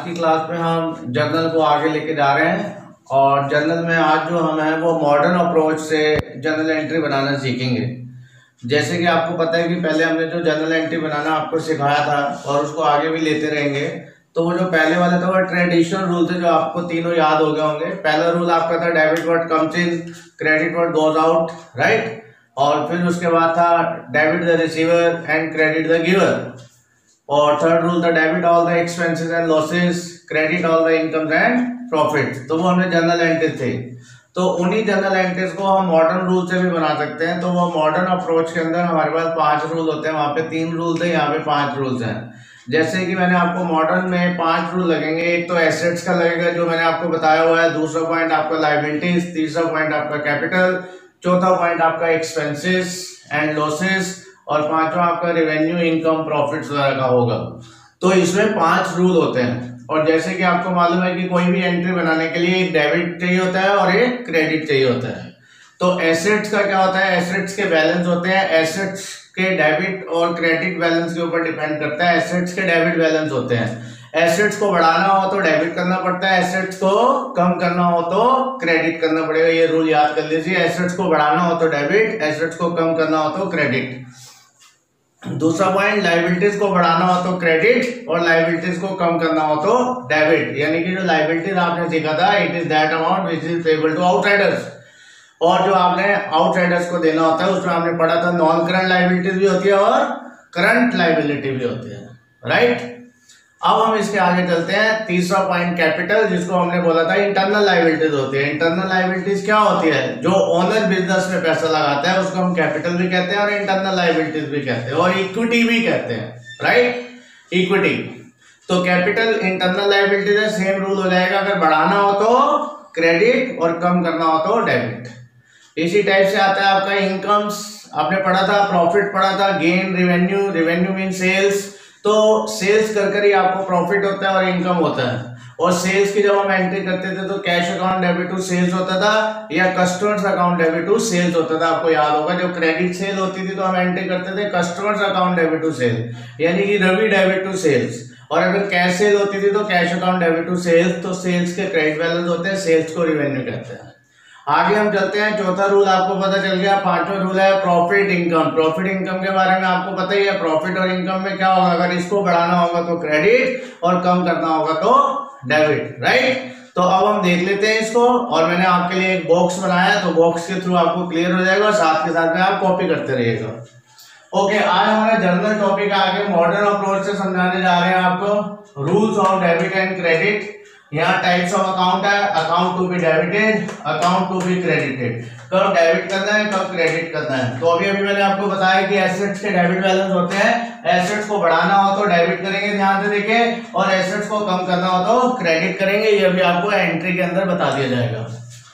की क्लास में हम जर्नल को आगे लेके जा रहे हैं और जर्नल में आज जो हम हैं वो मॉडर्न अप्रोच से जर्नल एंट्री बनाना सीखेंगे। जैसे कि आपको पता है कि पहले हमने जो जर्नल एंट्री बनाना आपको सिखाया था और उसको आगे भी लेते रहेंगे। तो वो जो पहले वाला था वो ट्रेडिशनल रूल थे जो आपको तीनों याद हो गए होंगे। पहला रूल आपका था debit what comes in, credit what goes out, right. और फिर उसके बाद था debit the receiver and credit the giver. और थर्ड रूल था debit all the expenses and losses, credit all the incomes and profit. तो वो हमने जर्नल एंट्री थे। तो उन्हीं जर्नल एंट्रीज को हम मॉडर्न रूल से भी बना सकते हैं। तो वो मॉडर्न अप्रोच के अंदर हमारे पास 5 रूल होते हैं। वहां पे 3 रूल थे, यहाँ पे 5 रूल्स हैं। जैसे कि मैंने आपको मॉडर्न में 5 रूल लगेंगे। एक तो एसेट्स का लगेगा जो मैंने आपको बताया हुआ है, दूसरा पॉइंट आपका लायबिलिटीज, तीसरा पॉइंट आपका कैपिटल, चौथा पॉइंट आपका एक्सपेंसेस एंड लॉसेस और पांचवा आपका रेवेन्यू, इनकम, प्रॉफिट्स वगैरह का होगा। तो इसमें 5 रूल होते हैं। और जैसे कि आपको मालूम है कि कोई भी एंट्री बनाने के लिए एक डेबिट चाहिए होता है और एक क्रेडिट चाहिए होता है। तो एसेट्स का क्या होता है, एसेट्स के बैलेंस होते हैं। एसेट्स के डेबिट और क्रेडिट बैलेंस के ऊपर डिपेंड करता है। एसेट्स के डेबिट बैलेंस होते हैं। एसेट्स को बढ़ाना हो तो डेबिट करना पड़ता है, एसेट्स को कम करना हो तो क्रेडिट करना पड़ेगा। ये रूल याद कर लीजिए। एसेट्स को बढ़ाना हो तो डेबिट, एसेट्स को कम करना हो तो क्रेडिट। दूसरा पॉइंट, लायबिलिटीज को बढ़ाना हो तो क्रेडिट और लायबिलिटीज को कम करना हो तो डेबिट। यानी कि जो लायबिलिटीज आपने सीखा था, it is that amount which is payable to outsiders. और जो आपने आउटसाइडर्स को देना होता है उसमें आपने पढ़ा था नॉन करंट लायबिलिटीज भी होती है और करंट लायबिलिटी भी होती है, राइट। अब हम इसके आगे चलते हैं। तीसरा पॉइंट कैपिटल, जिसको हमने बोला था इंटरनल लायबिलिटीज होती है। इंटरनल लायबिलिटीज क्या होती है, जो ओनर बिजनेस में पैसा लगाता है उसको हम कैपिटल भी कहते हैं और इंटरनल लायबिलिटीज भी कहते हैं और इक्विटी भी कहते हैं, राइट, इक्विटी। तो कैपिटल इंटरनल लायबिलिटीज है, सेम रूल हो जाएगा। अगर बढ़ाना हो तो क्रेडिट और कम करना हो तो डेबिट। इसी टाइप से आता है आपका इनकम्स। आपने पढ़ा था, प्रॉफिट पढ़ा था, gain, revenue, revenue mean sales. तो सेल्स कर ही आपको प्रॉफिट होता है और इनकम होता है। और सेल्स की जब हम एंट्री करते थे तो cash account debit to sales होता था या customers account debit to sales होता था। आपको याद होगा जब क्रेडिट सेल होती थी तो हम एंट्री करते थे customers account debit to sale, यानी कि रवि डेबिट टू सेल्स। और अगर कैश सेल होती थी तो cash account debit to sales. तो सेल्स के क्रेडिट बैलेंस होते हैं, सेल्स को रेवेन्यू कहते हैं। आगे हम चलते हैं। चौथा रूल आपको पता चल गया। पांचवा रूल है प्रॉफिट इनकम। प्रॉफिट इनकम के बारे में आपको पता ही है। प्रॉफिट और इनकम में क्या होगा, अगर इसको बढ़ाना होगा तो क्रेडिट और कम करना होगा तो डेबिट, राइट। तो अब हम देख लेते हैं इसको। और मैंने आपके लिए एक बॉक्स बनाया है तो बॉक्स के थ्रू आपको क्लियर हो जाएगा और साथ के साथ में आप कॉपी करते रहिएगा। ओके, आज हमारा जर्नल टॉपिक आगे मॉडर्न अप्रोच से समझाने जा रहे हैं आपको rules of debit and credit. यहाँ टाइप्स ऑफ अकाउंट है, account to be debited, account to be credited. कब डेबिट करना है, कब क्रेडिट करना है। तो अभी मैंने आपको बताया कि एसेट्स के डेबिट बैलेंस होते हैं। एसेट्स को बढ़ाना हो तो डेबिट करेंगे, ध्यान से देखिए, और एसेट्स को कम करना हो तो क्रेडिट करेंगे। ये भी आपको एंट्री के अंदर बता दिया जाएगा।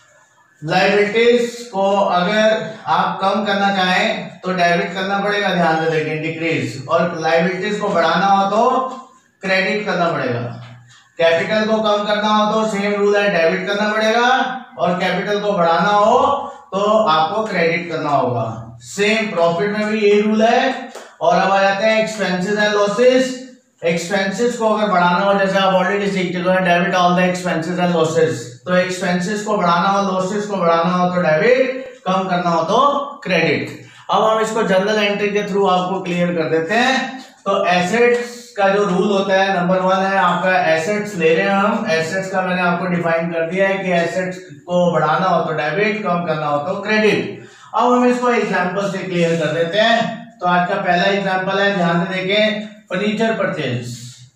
लायबिलिटीज को अगर आप कम करना चाहें तो डेबिट करना पड़ेगा, ध्यान से देखिए, डिक्रीज। और लायबिलिटीज को बढ़ाना हो तो क्रेडिट करना पड़ेगा। कैपिटल को कम करना हो तो सेम रूल है, डेबिट करना पड़ेगा। और कैपिटल को बढ़ाना हो तो आपको क्रेडिट करना होगा। सेम प्रॉफिट में भी यही रूल है। और अब आ जाते हैं एक्सपेंसेस एंड लॉसेस। एक्सपेंसेस को अगर बढ़ाना हो, जैसे आप ऑलरेडी सीख चुके हैं, debit all the expenses and losses. तो एक्सपेंसेस को बढ़ाना हो, लॉसेस को बढ़ाना हो तो डेबिट, कम करना हो तो क्रेडिट। अब हम इसको जर्नल एंट्री के थ्रू आपको क्लियर कर देते हैं। तो एसेट्स का जो रूल होता है, नंबर 1 है आपका एसेट्स ले रहे हैं हम। एसेट्स का मैंने आपको डिफाइन कर दिया है कि एसेट्स को बढ़ाना हो तो डेबिट, कम करना हो तो क्रेडिट। अब हम इसको एग्जांपल से क्लियर कर देते हैं। तो आज का पहला एग्जांपल है, ध्यान से देखें, फर्नीचर परचेज।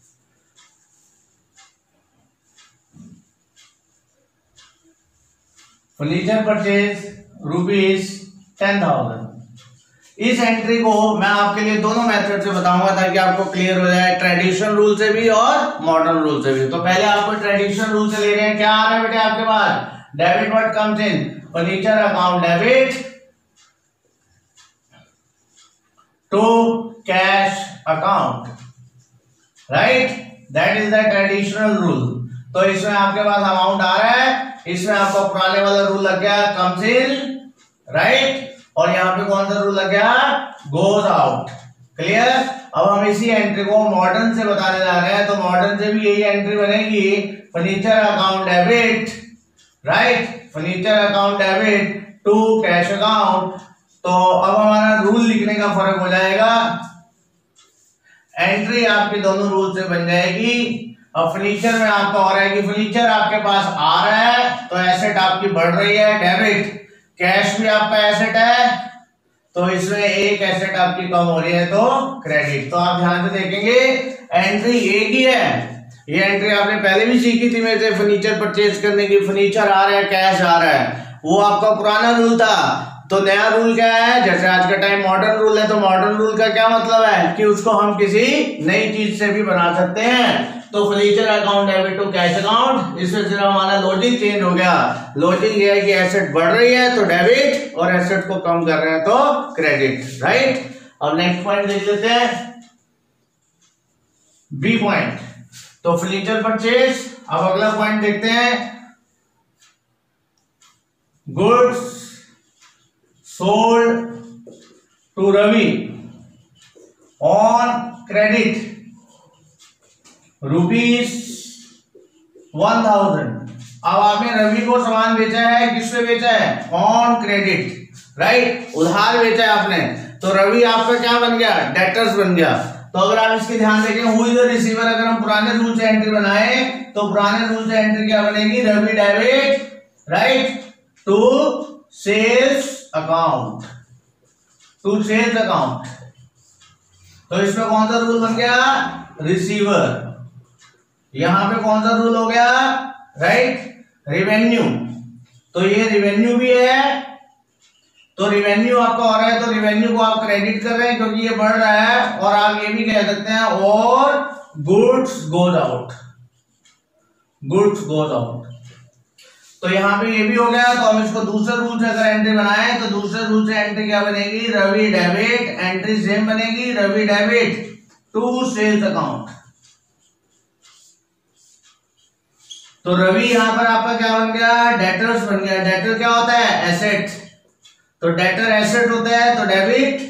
Furniture purchase ₹10,000। इस एंट्री को मैं आपके लिए दोनों मेथड से बताऊंगा ताकि आपको क्लियर हो जाए, ट्रेडिशनल रूल से भी और मॉडर्न रूल से भी। तो पहले आपको ट्रेडिशनल रूल से ले रहे हैं। क्या आ रहा है बेटे आपके पास, debit what comes in, furniture account debit to cash account, right, that is the traditional rule. तो इसमें आपके पास अमाउंट आ रहा है, इसमें आपको पुराने वाला रूल लग गया कम्स इन, राइट। और यहाँ पे कौन सा रूल लग गया, गोज आउट। क्लियर। अब हम इसी एंट्री को मॉडर्न से बताने जा रहे हैं, तो मॉडर्न से भी यही एंट्री बनेगी, furniture account debit, right, furniture account debit to cash account. तो अब हमारा रूल लिखने का फर्क हो जाएगा, एंट्री आपकी दोनों रूल से बन जाएगी। अब फर्नीचर में आपका हो रहा है कि फर्नीचर आपके पास आ रहा है तो एसेट आपकी बढ़ रही है, डेबिट। कैश भी आपका एसेट है तो इसमें एक एसेट आपकी कम हो रही है तो क्रेडिट। तो आप ध्यान से देखेंगे एंट्री एक ही है, ये एंट्री आपने पहले भी सीखी थी मेरे से, फर्नीचर परचेज करने की, फर्नीचर आ रहा है कैश आ रहा है, वो आपका पुराना रूल था। तो नया रूल क्या है, जैसे आज का टाइम मॉडर्न रूल है, तो मॉडर्न रूल का क्या मतलब है कि उसको हम किसी नई चीज से भी बना सकते हैं। तो furniture account debit to cash account, इसमें सिर्फ हमारा लॉजिक चेंज हो गया। लॉजिक ये है कि एसेट बढ़ रही है तो डेबिट और एसेट को कम कर रहे हैं तो क्रेडिट, राइट। अब नेक्स्ट पॉइंट देख लेते हैं, बी पॉइंट। तो फर्नीचर परचेज। अब अगला पॉइंट देखते हैं, goods sold to Ravi on credit ₹1000। अब आपने रवि को सामान बेचा है, किससे बेचा है, ऑन क्रेडिट, राइट, उधार बेचा है आपने, तो रवि आपका क्या बन गया, डेटर्स बन गया। तो अगर आप इसके ध्यान देखें, हु इज द रिसीवर, अगर हम पुराने रूल से एंट्री बनाए तो पुराने रूल से एंट्री क्या बनेगी, Ravi debit, right, to sales account, to sales account. तो इसमें कौन सा रूल बन गया, रिसीवर। यहां पे कौन सा रूल हो गया, राइट, रेवेन्यू। तो ये रेवेन्यू भी है, तो रेवेन्यू आपका हो रहा है तो रेवेन्यू को आप क्रेडिट कर रहे हैं क्योंकि ये बढ़ रहा है। और आप ये भी कह सकते हैं और goods goes out, goods goes out. तो यहां पे ये भी हो गया। तो हम इसको दूसरे रूल से अगर एंट्री बनाए तो दूसरे रूल से एंट्री क्या बनेगी, रवि डेबिट, एंट्री सेम बनेगी, Ravi debit to sales account. तो रवि यहां पर आपका क्या बन गया, डेटर्स बन गया। डेटर क्या होता है, एसेट, तो डेटर एसेट होता है तो डेबिट,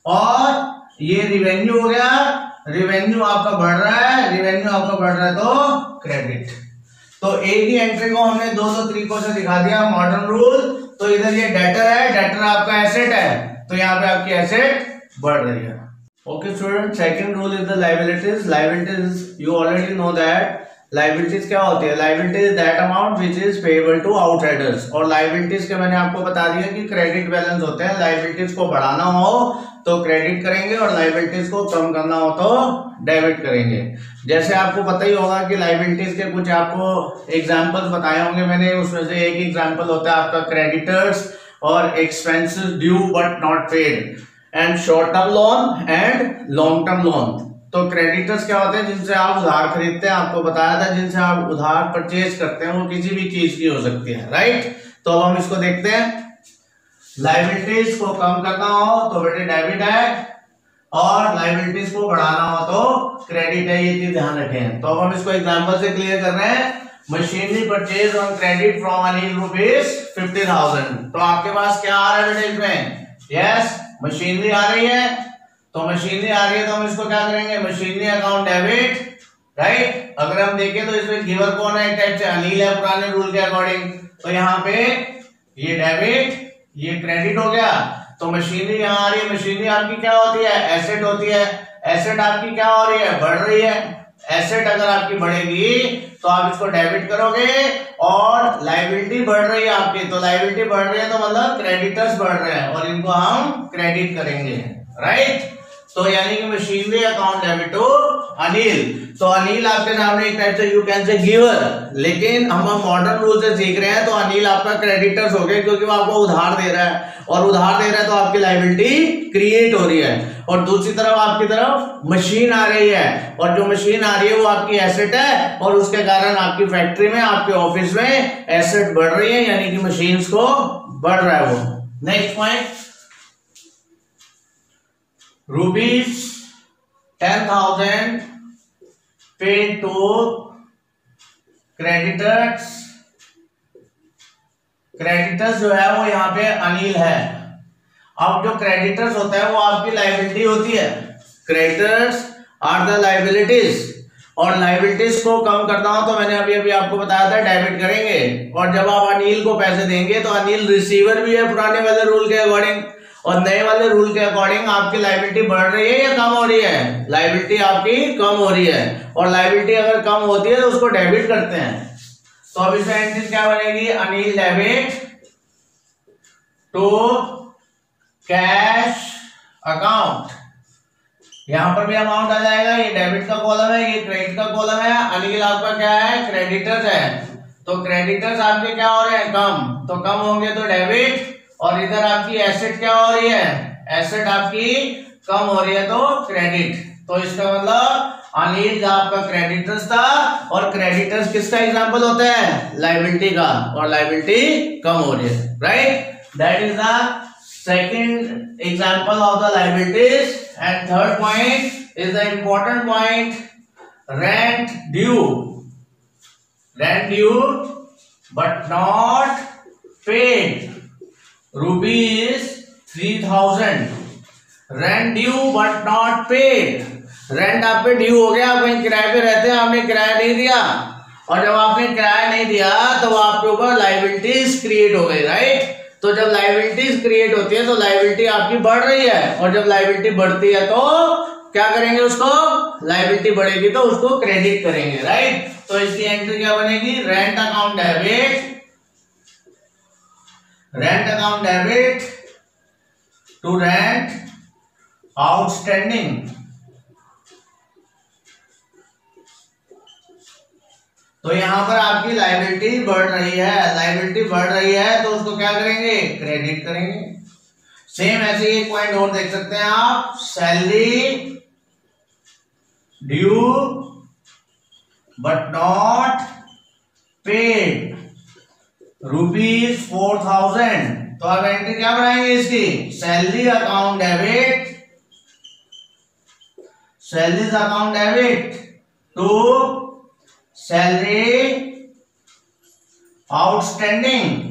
और ये रिवेन्यू हो गया, रिवेन्यू आपका बढ़ रहा है, रिवेन्यू आपका बढ़ रहा है तो क्रेडिट। तो एक ही एंट्री को हमने दो तरीकों से दिखा दिया, मॉडर्न रूल। तो इधर ये डेटर है, डेटर आपका एसेट है, तो यहाँ पे आपकी एसेट बढ़ रही है। Okay student, second rule is the liabilities. Liabilities you already know that. Liabilities क्या होती है, liability is that amount which is payable to outsiders. और लायबिलिटीज के मैंने आपको बता दिया कि क्रेडिट बैलेंस होते हैं, लायबिलिटीज को बढ़ाना हो तो क्रेडिट करेंगे और लायबिलिटीज को कम करना हो तो डेबिट करेंगे। जैसे आपको पता ही होगा कि लायबिलिटीज के कुछ आपको एग्जांपल्स बताए होंगे मैंने, उसमें से एक एग्जांपल होता है आपका क्रेडिटर्स और expenses due but not paid, and short term loan and long term loan. तो क्रेडिटर्स क्या होते हैं, जिनसे आप उधार खरीदते हैं, आपको बताया था, जिनसे आप उधार परचेज करते हैं, वो किसी भी चीज की हो सकती है, राइट। तो अब हम इसको देखते हैं, लायबिलिटीज को कम करना हो तो बेटे डेबिट है, और लायबिलिटीज को बढ़ाना हो तो क्रेडिट है, ये चीज ध्यान रखें। तो अब हम इसको एग्जांपल से क्लियर कर रहे हैं। Machinery purchase on credit from Anil ₹50,000। तो आपके पास क्या आ रहा है बेटे इसमें, यस, मशीनरी आ रही है। तो मशीनरी आ रही है तो हम इसको क्या करेंगे, मशीनरी अकाउंट डेबिट, राइट। अगर हम देखें तो इसमें गिवर कौन है, एक टाइप से अनिल है पुराने रूल के अकॉर्डिंग। तो यहाँ पे ये डेबिट, ये क्रेडिट हो गया। तो मशीनरी यहाँ आ रही है, मशीनरी आपकी क्या होती है, एसेट होती है। एसेट आपकी क्या हो रही है, बढ़ रही है। एसेट अगर आपकी बढ़ेगी तो आप इसको डेबिट करोगे, और लायबिलिटी बढ़ रही है आपकी, तो लायबिलिटी बढ़ रही है तो मतलब क्रेडिटर्स बढ़ रहे हैं, और इनको हम क्रेडिट करेंगे, राइट। तो यानी कि machinery account debit to Anil. तो अनिल आपके सामने एक टाइप से यू कैन से गिवर, लेकिन हम मॉडर्न रूल से सीख रहे हैं तो अनिल आपका क्रेडिटर्स हो गया, क्योंकि वो आपको उधार दे रहा है, और उधार दे रहा है तो आपकी लायबिलिटी क्रिएट हो रही है। और दूसरी तरफ आपकी तरफ मशीन आ रही है, और जो मशीन आ रही है वो आपकी एसेट है, और उसके कारण आपकी फैक्ट्री में, आपके ऑफिस में एसेट बढ़ रही है, यानी कि मशीन्स को बढ़ रहा है वो। Next point, ₹10,000 paid to creditors. Creditors जो है वो यहाँ पे अनिल है। अब जो क्रेडिटर्स होता है वो आपकी लायबिलिटी होती है, क्रेडिटर्स आर द लाइबिलिटीज, और लाइबिलिटीज को कम करना हो तो मैंने अभी अभी आपको बताया था डेबिट करेंगे। और जब आप अनिल को पैसे देंगे तो अनिल रिसीवर भी है पुराने वाले रूल के अकॉर्डिंग, और नए वाले रूल के अकॉर्डिंग आपकी लाइबिलिटी बढ़ रही है या कम हो रही है? लाइबिलिटी आपकी कम हो रही है, और लाइबिलिटी अगर कम होती है तो उसको डेबिट करते हैं। तो अब इसमें एंट्री क्या बनेगी? Anil debit to cash account. यहां पर भी अमाउंट आ जाएगा, ये डेबिट का कॉलम है, ये क्रेडिट का कॉलम है। अनिल आपका क्या है? क्रेडिटर्स है, तो क्रेडिटर्स आपके क्या हो रहे हैं? कम, तो कम होंगे तो डेबिट। और इधर आपकी एसेट क्या हो रही है? एसेट आपकी कम हो रही है तो क्रेडिट। तो इसका मतलब अनिल आपका क्रेडिटर्स था, और क्रेडिटर्स किसका एग्जांपल होता है? लायबिलिटी का, और लायबिलिटी कम हो रही है, right? That is the second example of the liabilities. And third point is the important point, rent due. Rent due but not paid, rupees 3000. Rent due but not paid. Rent आप पे due हो गया, आप कहीं किराए पे रहते हैं, आपने किराया नहीं दिया, और जब आपने किराया नहीं दिया तो आपके ऊपर लायबिलिटीज क्रिएट हो गई, राइट? तो जब लायबिलिटीज क्रिएट होती है तो लायबिलिटी आपकी बढ़ रही है, और जब लायबिलिटी बढ़ती है तो क्या करेंगे? उसको, लायबिलिटी बढ़ेगी तो उसको क्रेडिट करेंगे, राइट? तो इसकी एंट्री क्या बनेगी? Rent account debit, rent account debit to rent outstanding. तो यहां पर आपकी लायबिलिटी बढ़ रही है, लायबिलिटी बढ़ रही है तो उसको क्या करेंगे? क्रेडिट करेंगे। सेम ऐसे ही एक पॉइंट और देख सकते हैं आप, salary due but not paid, rupees 4000। तो अब एंट्री क्या बनाएंगे इसकी? Salary account debit, salaries account debit to salary outstanding,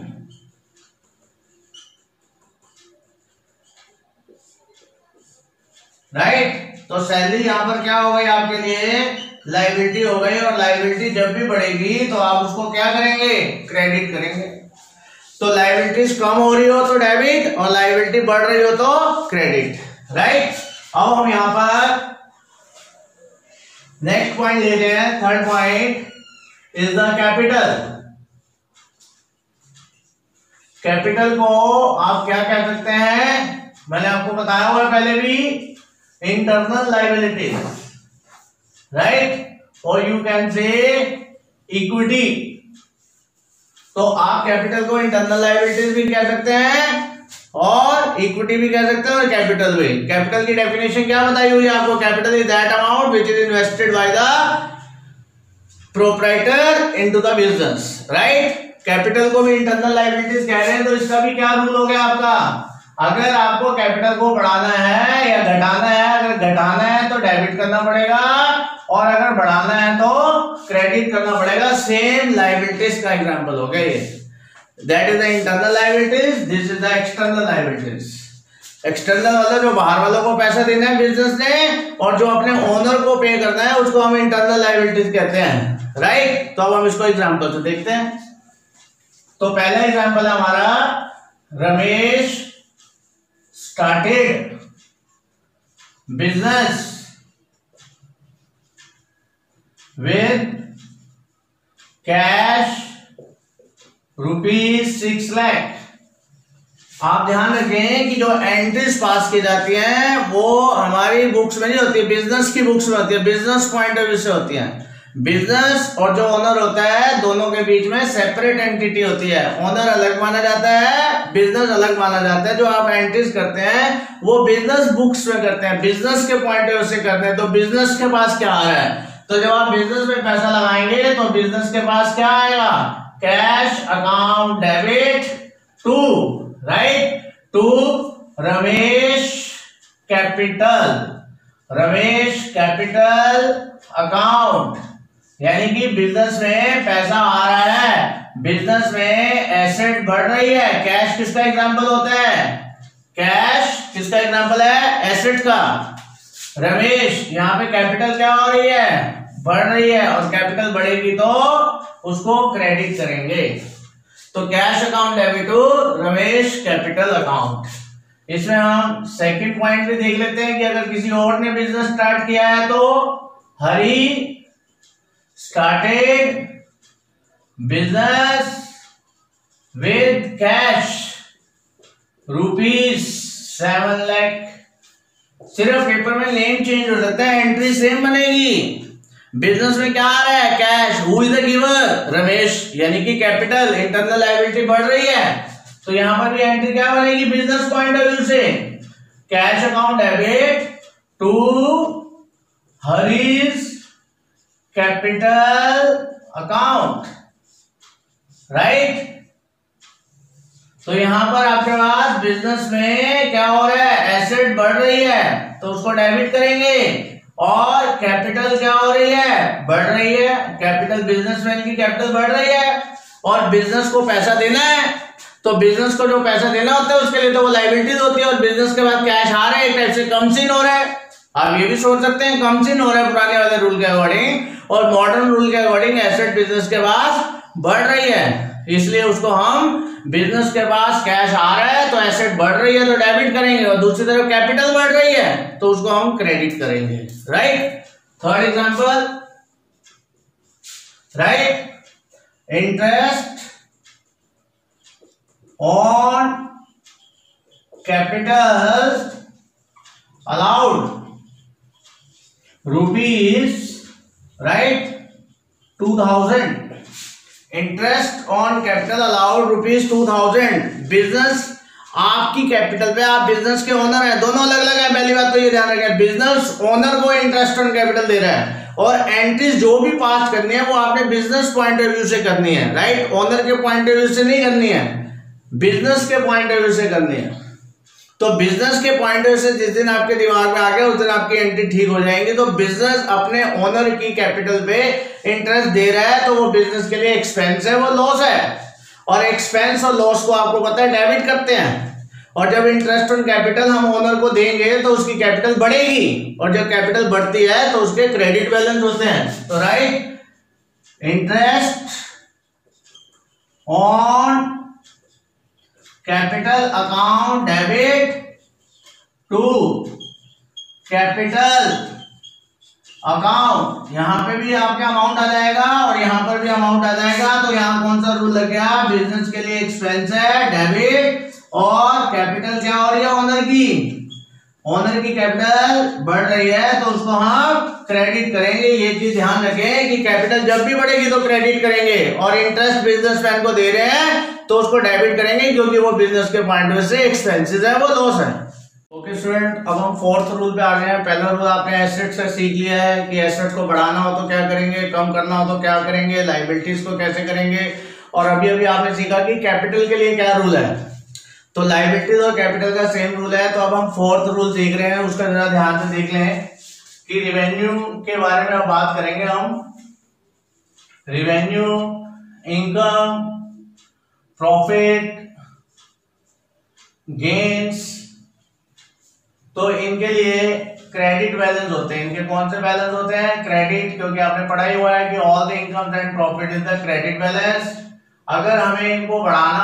right? तो सैलरी यहां पर क्या हो गई? आपके लिए लायबिलिटी हो गई, और लायबिलिटी जब भी बढ़ेगी तो आप उसको क्या करेंगे? क्रेडिट करेंगे। तो लायबिलिटीज कम हो रही हो तो डेबिट, और लायबिलिटी बढ़ रही हो तो क्रेडिट, राइट? अब हम यहां पर नेक्स्ट पॉइंट ले रहे हैं, third point is the capital. Capital को आप क्या कह सकते हैं? मैंने आपको बताया हुआ पहले भी, इंटरनल लायबिलिटीज, राइट? और यू कैन से इक्विटी। तो आप कैपिटल को इंटरनल लायबिलिटीज भी कह सकते हैं, और इक्विटी भी कह सकते हैं, और कैपिटल भी। कैपिटल की डेफिनेशन क्या बताई हुई है आपको? Capital is that amount which is invested by the proprietor into the business, right? Capital को भी इंटरनल लायबिलिटीज कह रहे हैं, तो इसका भी क्या रूल हो गया आपका? अगर आपको कैपिटल को बढ़ाना है या घटाना है, अगर घटाना है तो डेबिट करना पड़ेगा, और अगर बढ़ाना है तो क्रेडिट करना पड़ेगा। सेम लायबिलिटीज का एग्जांपल हो गया ये। That is the internal liabilities, this is the external liabilities. External मतलब जो बाहर वालों को पैसा देना है बिजनेस ने, और जो अपने ओनर को पे करना है उसको हम इंटरनल लायबिलिटीज कहते हैं, राइट? तो अब हम इसको एग्जांपल से देखते हैं। तो पहला एग्जांपल है हमारा, Ramesh started business with cash ₹6 lakh. आप ध्यान रखें कि जो एंट्रीज पास की जाती हैं वो हमारी बुक्स में नहीं होती है, बिजनेस की बुक्स में होती है, बिजनेस पॉइंट ऑफ व्यू से होती है। बिजनेस और जो ओनर होता है दोनों के बीच में सेपरेट एंटिटी होती है। ओनर अलग माना जाता है, बिजनेस अलग माना जाता है। जो आप एंट्रीज करते हैं वो बिजनेस बुक्स में करते हैं, बिजनेस के पॉइंट ऑफ व्यू से करते हैं। तो बिजनेस के पास क्या आ रहा है? तो जब आप बिजनेस में पैसा लगाएंगे तो बिजनेस के पास क्या आएगा? Cash account debit to, right, to Ramesh capital, Ramesh capital account. यानी कि बिजनेस में पैसा आ रहा है, बिजनेस में एसेट बढ़ रही है। कैश किसका एग्जांपल होता है? कैश किसका एग्जांपल है? एसेट का। रमेश, यहाँ पे कैपिटल क्या हो रही है, बढ़ रही है, और कैपिटल बढ़ेगी तो उसको क्रेडिट करेंगे। तो cash account debit to Ramesh capital account. इसमें हम सेकंड पॉइंट भी देख लेते हैं कि अगर किसी और ने बिजनेस स्टार्ट किया है तो Hari started business with cash ₹7 lakh. सिर्फ पेपर में नेम चेंज हो सकता है, एंट्री सेम बनेगी। बिजनेस में क्या आ रहा है, cash, who is the giver, Ramesh, यानी कि कैपिटल, इंटरनल लायबिलिटी बढ़ रही है, तो यहां पर भी एंट्री क्या बनेगी बिजनेस पॉइंट ऑफ व्यू से, cash account debit to Hari's capital account, right. तो यहां पर आपके पास बिजनेस में क्या हो रहा है, एसेट बढ़ रही है तो उसको डेबिट करेंगे, और कैपिटल क्या हो रही है, बढ़ रही है, कैपिटल बिजनेसमैन की कैपिटल बढ़ रही है, और बिजनेस को पैसा देना है, तो बिजनेस को जो पैसा देना होता है उसके लिए तो वो लायबिलिटीज होती है, और बिजनेस के बाद कैश आ रहा है, एक टाइप से कमसिन हो रहा है। आप ये भी सोच सकते हैं कमसिन हो रहा है पुराने वाले रूल के अकॉर्डिंग, और मॉडर्न रूल के अकॉर्डिंग एसेट बिजनेस के पास बढ़ रही है, इसलिए उसको हम बिजनेस के पास कैश आ रहा है तो एसेट बढ़ रही है तो डेबिट करेंगे, और दूसरी तरफ कैपिटल बढ़ रही है तो उसको हम क्रेडिट करेंगे, right. Third example, right, interest on capital allowed ₹, right, 2000, interest on capital allowed ₹2000। Business आपकी कैपिटल पे, आप बिजनेस के ओनर हैं, दोनों अलग अलग है, पहली बात तो ये ध्यान रखें, बिजनेस ओनर को इंटरेस्ट ऑन कैपिटल दे रहा है, और एंट्रीज जो भी पास करनी है वो आपने बिजनेस पॉइंट ऑफ व्यू से करनी है, राइट, ओनर के पॉइंट ऑफ व्यू से नहीं करनी है, बिजनेस के पॉइंट ऑफ व्यू से करनी है। तो बिजनेस के पॉइंट ऑफ व्यू से जिस दिन आपके दिमाग में आ गया उस दिन आपकी एंट्री ठीक हो जाएगी। तो बिजनेस अपने ओनर की कैपिटल पे इंटरेस्ट दे रहा है तो वो बिजनेस के लिए एक्सपेंस है, वो लॉस है, और एक्सपेंस और लॉस को आपको पता है डेबिट करते हैं, और जब इंटरेस्ट ऑन कैपिटल हम ओनर को देंगे तो उसकी कैपिटल बढ़ेगी, और जब कैपिटल बढ़ती है तो उसके क्रेडिट बैलेंस होते हैं। तो right, interest on capital account debit to capital account, यहां पे भी आपका अमाउंट आ जाएगा और यहां पर भी अमाउंट आ जाएगा। तो यहां कौन सा रूल लग गया, बिजनेस के लिए एक्सपेंस है डेबिट, और कैपिटल क्या हो रही है ओनर की कैपिटल बढ़ रही है तो उसको हम क्रेडिट करेंगे। ये चीज ध्यान रखें कि कैपिटल जब भी बढ़ेगी तो क्रेडिट करेंगे, और इंटरेस्ट बिजनेसमैन को दे रहे हैं तो उसको डेबिट करेंगे, क्योंकि वो बिजनेस के पॉइंट ऑफ व्यू से एक्सपेंसेस है, वो लॉस है। ओके स्टूडेंट, अब हम फोर्थ रूल पे आ गए हैं। पहला रूल आपने एसेट से सीख लिया है कि एसेट को बढ़ाना हो तो क्या करेंगे, कम करना हो तो क्या करेंगे, लायबिलिटीज को कैसे करेंगे, और अभी अभी आपने सीखा कि कैपिटल के लिए क्या रूल है। तो लायबिलिटीज और कैपिटल का सेम रूल है। तो अब हम फोर्थ रूल सीख रहे हैं, उसका जरा ध्यान से देख लें कि रिवेन्यू के बारे में अब बात करेंगे हम। रिवेन्यू, इनकम, प्रॉफिट, गेन्स, तो इनके लिए क्रेडिट बैलेंस होते हैं। इनके कौन से बैलेंस होते हैं, क्रेडिट, क्योंकि आपने पढ़ा ही हुआ है कि all the income and profit is the credit balance. अगर हमें इनको बढ़ाना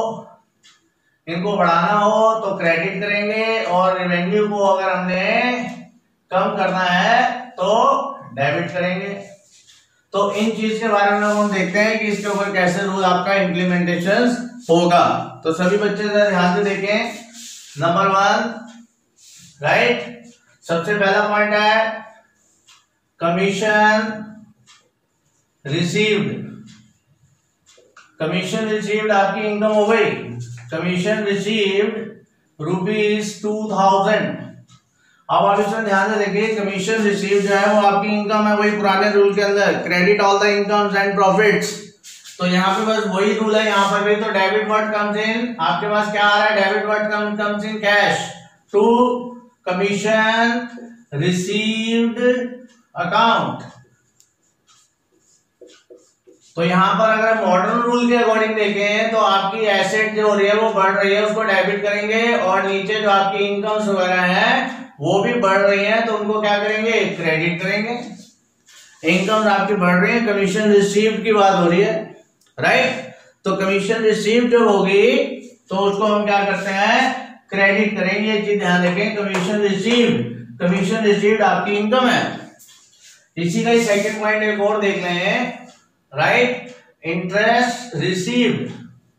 हो तो क्रेडिट करेंगे, और रेवेन्यू को अगर हमने कम करना है तो डेबिट करेंगे। तो इन चीज के बारे में हम देखते हैं कि इसके ऊपर कैसे रूल आपका इम्प्लीमेंटेशन होगा। तो सभी बच्चे जरा ध्यान से देखें। नंबर 1, राइट, सबसे पहला पॉइंट है कमीशन रिसीव्ड। कमीशन रिसीव्ड आपकी इनकम हो गई। Commission received ₹2000। अब आप इसमें ध्यान से देखिए, कमीशन रिसीव्ड जो है वो आपकी इनकम है, वही पुराने रूल के अंदर, credit all the incomes and profits. तो यहाँ पे बस वही रूल है यहाँ पर भी। तो डेबिट व्हाट कम्स इन, आपके पास क्या आ रहा है, debit what comes in cash to commission received account. तो यहां पर अगर मॉडर्न रूल के अकॉर्डिंग देखें तो आपकी एसेट जो हो रही है वो बढ़ रही है, उसको डेबिट करेंगे, और नीचे जो आपकी इनकम्स वगैरह है वो भी बढ़ रही हैं, तो उनको क्या करेंगे, क्रेडिट करेंगे। इनकम आपकी बढ़ रही है, कमीशन रिसीव्ड की बात हो रही है, राइट। तो कमीशन रिसीव्ड जब होगी तो उसको हम क्या करते हैं, क्रेडिट करेंगे। ये चीज ध्यान रखें, कमीशन रिसीव्ड आपकी इनकम है। इसी का ही सेकंड पॉइंट एक और देख लें, राइट। इंटरेस्ट रिसीव्ड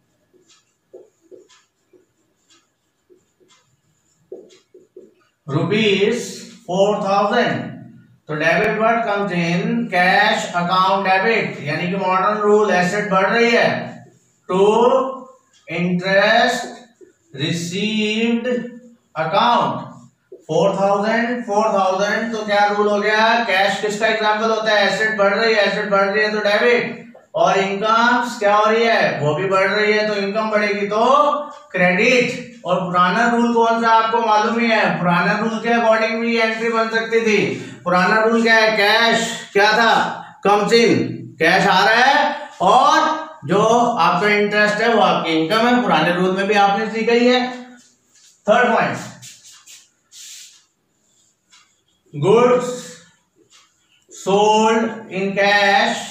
₹4,000, तो debit word comes in cash account debit, यानी कि मॉडर्न रूल एसेट बढ़ रही है टू इंटरेस्ट रिसीव्ड अकाउंट। 4,000 तो क्या रूल हो गया, कैश किसका एग्जांपल होता है, एसेट बढ़ रही है तो डेबिट, और इनकम क्या हो रही है, वो भी बढ़ रही है, तो इनकम बढ़ेगी तो क्रेडिट। और पुराना रूल कौन सा आपको मालूम ही है, पुराना रूल के अकॉर्डिंग भी एंट्री बन सकती थी। पुराना रूल क्या है, कैश क्या था, कम्स इन, कैश आ रहा है और जो आपका इंटरेस्ट है वो आपकी इनकम है। पुराने रूल में भी आपने सीखा ही है। Third point, goods sold in cash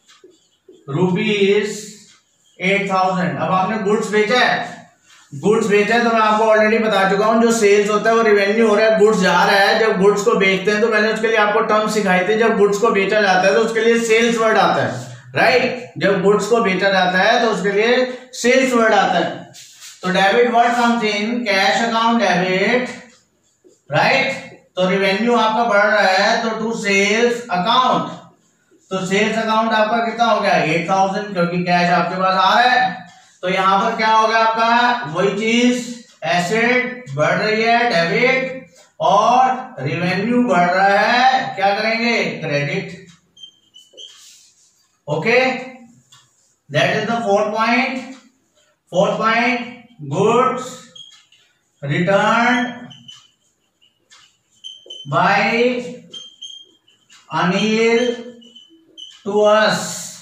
₹8,000। अब आपने गुड्स बेचा है, तो मैं आपको ऑलरेडी बता चुका हूं, जो सेल्स होता है वो रेवेन्यू हो रहा है, गुड्स जा रहा है। जब गुड्स को बेचते हैं तो मैंने उसके लिए आपको टर्म सिखाई थी, जब गुड्स को बेचा जाता है तो उसके लिए सेल्स वर्ड आता है, राइट। जब गुड्स को बेचा जाता है तो उसके लिए सेल्स वर्ड आता है। तो debit word comes in cash account debit, right. तो रेवेन्यू आपका बढ़ रहा है तो टू सेल्स अकाउंट, तो सेल्स अकाउंट आपका कितना हो गया 8,000, क्योंकि कैश आपके पास आ रहा है। तो यहां पर क्या होगा आपका, वही चीज, एसेट बढ़ रही है डेबिट, और रेवेन्यू बढ़ रहा है, क्या करेंगे, credit. Okay, that is the fourth point. Goods return by Anil to us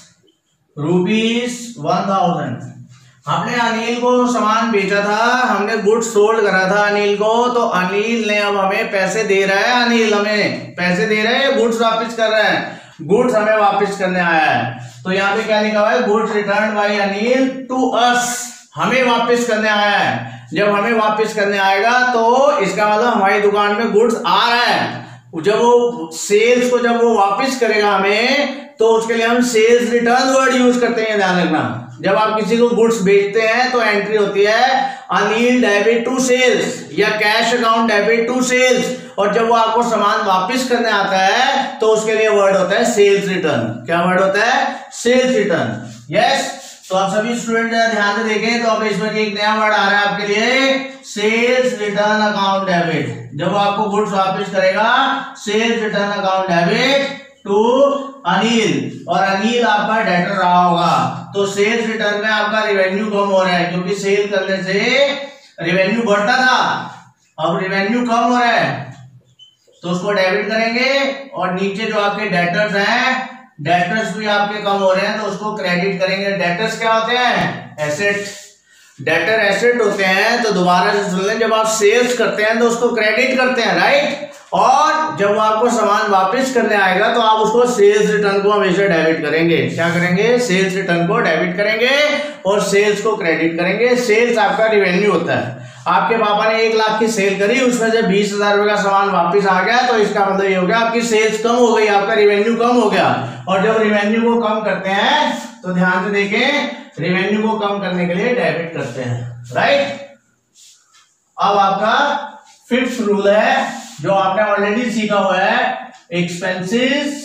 ₹1,000। हमने अनिल को सामान बेचा था, हमने गुड्स सोल्ड करा था अनिल को, तो अनिल ने अब हमें पैसे दे रहा है, अनिल हमें पैसे दे रहे हैं, गुड्स वापस कर रहे हैं, गुड्स हमें वापस करने आया है। तो यहाँ पे क्या लिखा हुआ है, goods return by Anil to us, हमें वापस करने आया है। जब हमें वापस करने आएगा तो इसका मतलब हमारी दुकान में गुड्स आ रहा है। जब वो सेल्स को जब वो वापस करेगा हमें, तो उसके लिए हम सेल्स रिटर्न वर्ड यूज करते हैं, ध्यान रखना। जब आप किसी को गुड्स बेचते हैं तो एंट्री होती है अनिल डेबिट टू सेल्स या cash account debit to sales, और जब वो आपको सामान वापस करने आता है तो उसके लिए वर्ड होता है सेल्स रिटर्न। क्या वर्ड होता है, सेल्स रिटर्न। यस, तो आप सभी स्टूडेंट ध्यान से देखें, तो अब इसमें एक नया वर्ड आ रहा है आपके लिए, सेल्स रिटर्न अकाउंट डेबिट। जब आपको गुड्स वापस करेगा, sales return account debit to Anil, और अनिल आपका डेटर रहा होगा, तो सेल्स रिटर्न में आपका रेवेन्यू कम हो रहा है, क्योंकि सेल करने से रेवेन्यू बढ़ता था, अब रेवेन्यू कम हो रहा है, तो उसको डेबिट करेंगे। और नीचे जो आपके डेटर्स हैं, डेटर्स भी आपके कम हो रहे हैं, तो उसको क्रेडिट करेंगे। डेटर्स क्या होते हैं, एसेट, डेटर एसेट होते हैं। तो दोबारा से सुन लें, जब आप सेल्स करते हैं तो उसको क्रेडिट करते हैं, राइट। और जब आपको सामान वापस करने आएगा तो आप उसको सेल्स रिटर्न को हमेशा डेबिट करेंगे। क्या करेंगे, सेल्स रिटर्न को डेबिट करेंगे और सेल्स को क्रेडिट करेंगे। सेल्स आपका रेवेन्यू होता है। आपके पापा ने 1 लाख की सेल करी, उसमें से 20,000 रुपए का सामान वापस आ गया, तो इसका मतलब ये हो गया आपकी सेल्स कम हो गई, आपका रेवेन्यू कम हो गया। और जब रेवेन्यू को कम करते हैं तो ध्यान से देखें, रेवेन्यू को कम करने के लिए डेबिट करते हैं, राइट। अब आपका फिफ्थ रूल है जो आपने ऑलरेडी सीखा हुआ है, expenses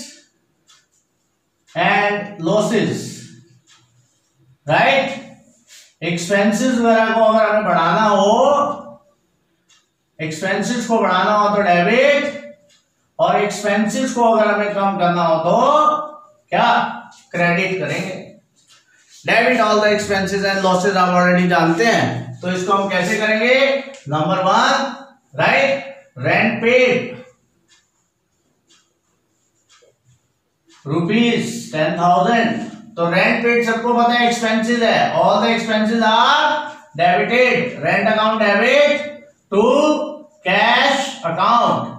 and losses, right. Expenses वगैरह को अगर हमें बढ़ाना हो, एक्सपेंसेस को बढ़ाना हो तो डेबिट, और एक्सपेंसेस को अगर हमें कम करना हो तो क्या, क्रेडिट करेंगे। Debit all the expenses and losses आप ऑलरेडी जानते हैं, तो इसको हम कैसे करेंगे, नंबर 1, राइट, रेंट पेड ₹10,000, तो रेंट पेड सबको पता है एक्सपेंसेस है, all the expenses are debited, rent account debit to cash account,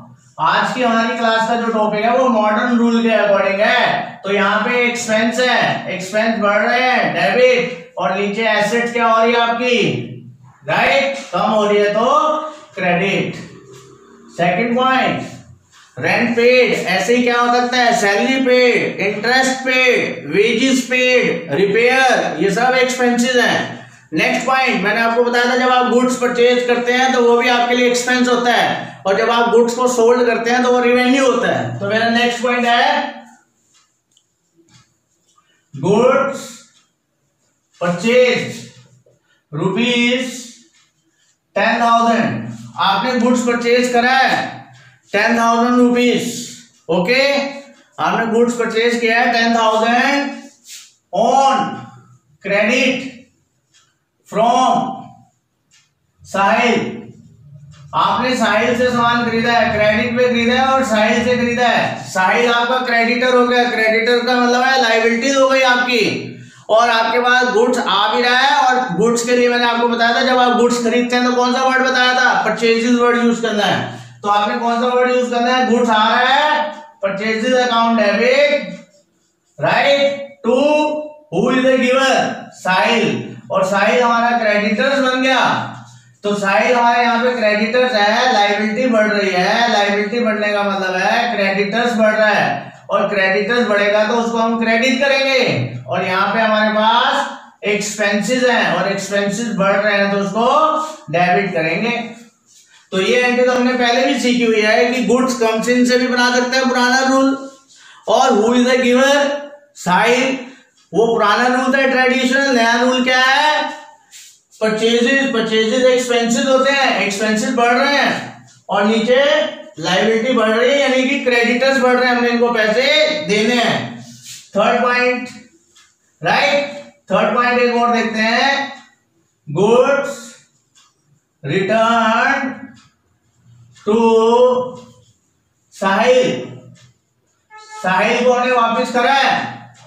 आज की हमारी क्लास का जो टॉपिक है वो मॉडर्न रूल के अकॉर्डिंग है। तो यहाँ पे एक्सपेंस है, एक्सपेंस बढ़ रहे हैं डेबिट, और नीचे एसेट क्या हो रही है आपकी, राइट, कम हो रही है तो credit. Second point, rent paid, ऐसे ही क्या हो सकता है, salary paid, interest paid, wages paid, repair, ये सब एक्सपेंसेस हैं। नेक्स्ट पॉइंट, मैंने आपको बताया था जब आप गुड्स परचेज करते हैं तो वो भी आपके लिए एक्सपेंस होता है, और जब आप गुड्स को सोल्ड करते हैं तो वो रेवेन्यू होता है। तो मेरा नेक्स्ट पॉइंट है गुड्स परचेज ₹10,000, आपने गुड्स परचेज करा है 10,000 रुपीज, ओके, आपने गुड्स परचेज किया है 10,000 ऑन क्रेडिट फ्रॉम साहिल। आपने साहिल से सामान खरीदा है, क्रेडिट पे खरीदा है और साहिल से खरीदा है। साहिल आपका क्रेडिटर हो गया, क्रेडिटर का मतलब है लायबिलिटीज हो गई आपकी, और आपके पास गुड्स आ भी रहा है। और गुड्स के लिए मैंने आपको बताया था जब आप गुड्स खरीदते हैं तो कौन सा वर्ड बताया था, परचेजेस वर्ड यूज करना है। तो आपने कौन सा वर्ड यूज करना है, गुड्स आ रहा है, purchases account debit, right, to who is the giver, Sahil, और साहिल हमारा क्रेडिटर्स बन गया। तो साहिल हमारे यहाँ पे क्रेडिटर्स है, लायबिलिटी बढ़ रही है, लायबिलिटी बढ़ने का मतलब है क्रेडिटर्स बढ़ रहा है, और क्रेडिटर्स बढ़ेगा तो उसको हम क्रेडिट करेंगे, और यहाँ पे हमारे पास एक्सपेंसेस हैं और एक्सपेंसेस बढ़ रहे हैं तो उसको डेबिट करेंगे। तो ये एंट्री तो हमने पहले भी सीखी हुई है कि गुड्स कम सिन से भी बना सकते हैं पुराना रूल, और who is the giver, Sahil, वो पुराना रूल था ट्रेडिशनल। नया रूल क्या है, परचेजेस, परचेजेस एक्सपेंसेस होते हैं, एक्सपेंसेस बढ़ रहे हैं, और नीचे लायबिलिटी बढ़ रही है यानी कि क्रेडिटर्स बढ़ रहे हैं, हमने इनको पैसे देने हैं। Third point, right, third point एक और देखते हैं, goods return to Sahil, Sahil को हमने वापस करा है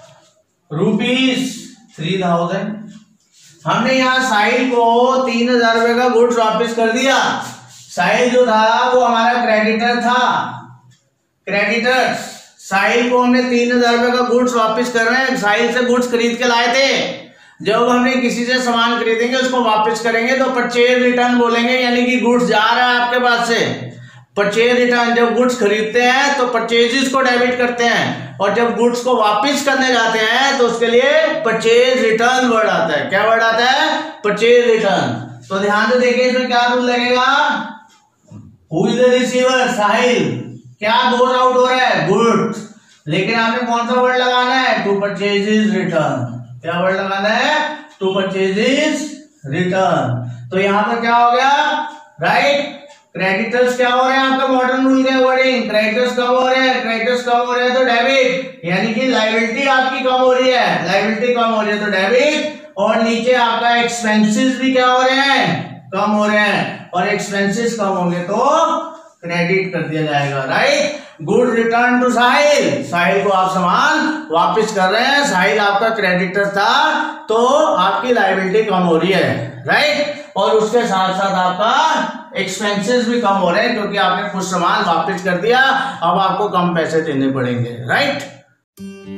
₹3,000। हमने यहां साहिल को 3,000 रुपए का गुड्स वापस कर दिया। साहिल जो था वो हमारा क्रेडिटर था, क्रेडिटर्स, साहिल को हमने 3,000 रुपए का गुड्स वापस कर रहे हैं। साहिल से गुड्स खरीद के लाए थे, जब हमने किसी से सामान खरीदेंगे उसको वापस करेंगे तो परचेज रिटर्न बोलेंगे, यानी कि गुड्स जा रहा है आपके पास से। परचेज रिटर्न, जब गुड्स खरीदते हैं तो परचेजेस को डेबिट करते हैं, और जब गुड्स को वापस करने जाते हैं तो उसके लिए परचेज रिटर्न वर्ड आता है। क्या वर्ड आता है, परचेज रिटर्न। तो ध्यान से देखिए इसमें क्या रूल लगेगा, who is the receiver, Sahil, क्या गोज आउट हो रहा है, गुड्स, लेकिन आपने कौन सा वर्ड लगाना है, टू परचेजेस रिटर्न। क्या वर्ड लगाना है, टू परचेजेस रिटर्न। तो यहां पर क्या हो गया, राइट, क्रेडिटर्स क्या हो रहे हैं आपका मॉडर्न रूल के अकॉर्डिंग, क्रेडिटर्स कम हो रहे हैं, क्रेडिटर्स कम हो रहे हैं तो डेबिट, यानी कि लायबिलिटी आपकी कम हो रही है, लायबिलिटी कम हो रही है तो डेबिट, और नीचे आपका एक्सपेंसेस भी क्या हो रहे हैं, कम हो रहे हैं, और एक्सपेंसेस कम होंगे तो क्रेडिट कर दिया जाएगा, right. Good return to Sahil, Sahil को आप सामान वापस कर रहे हैं, साहिल आपका क्रेडिटर था तो आपकी लायबिलिटी कम हो रही है, राइट, और उसके साथ साथ आपका एक्सपेंसेस भी कम हो रहे हैं क्योंकि आपने कुछ सामान वापस कर दिया, अब आपको कम पैसे देने पड़ेंगे, राइट।